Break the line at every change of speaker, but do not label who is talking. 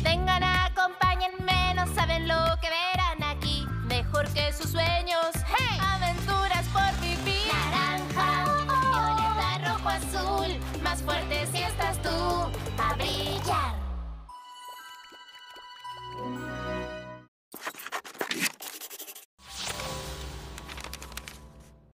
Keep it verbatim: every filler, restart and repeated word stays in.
Vengan, acompáñenme, no saben lo que verán aquí. Mejor que sus sueños. ¡Hey!